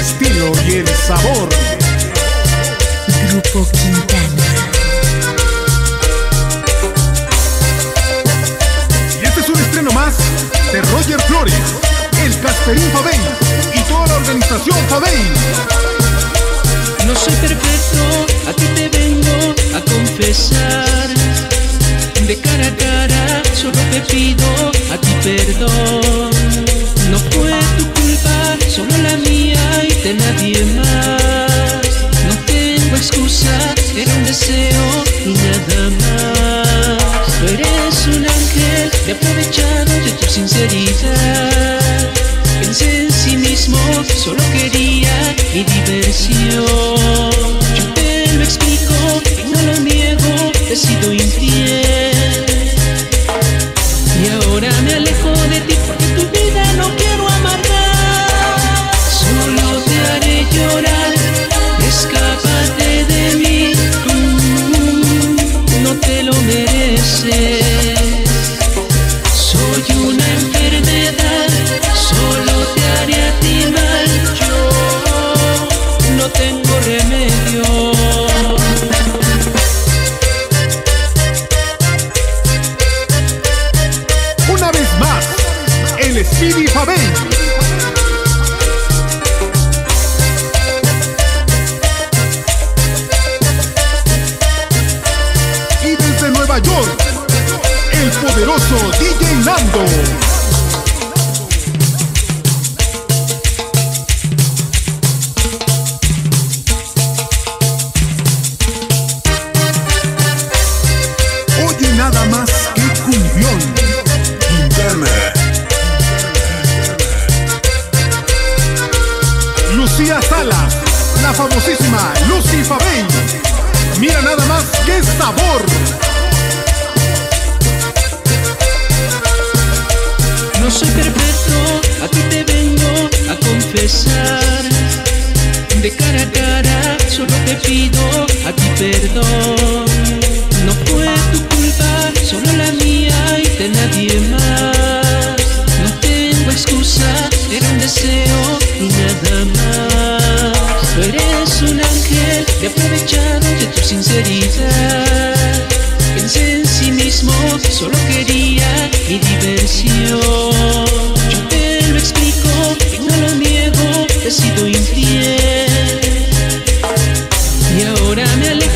estilo y el sabor. Grupo Quintana. Y este es un estreno más de Roger Flores, el Casperín Fabey y toda la organización Fabey. No soy perfecto, a ti te vengo a confesar. De cara a cara, solo te pido a ti perdón. No fue tu culpa, solo la mía y de nadie más. No tengo excusa, era un deseo y nada más. Tú eres un ángel, me he aprovechado de tu sinceridad. Pensé en sí mismo, solo quería mi diversión. Yo te lo explico y no lo niego, he sido infiel. Y ahora me alejo de ti porque tu vida no quiero amargar. Solo te haré llorar, escápate de mí. Tú no te lo mereces. Soy una enfermedad, solo te haré a ti mal. Yo no tengo remedio. Una vez más, el Speedy Fabey. Y desde Nueva York, el poderoso DJ Nando. Oye nada más que cumbión. Lucía Salas, la famosísima Lucy Fabey. Mira nada más qué sabor. No soy perfecto, a ti te vengo a confesar. De cara a cara, solo te pido a ti perdón. No fue tu culpa, solo la mía y de nadie más. No tengo excusa, era un deseo y nada más. Tú eres un ángel, me he aprovechado de tu sinceridad. Pensé en sí mismo, solo quería mi diversión. Yo te lo explico y no lo niego, he sido infiel. Y ahora me alejo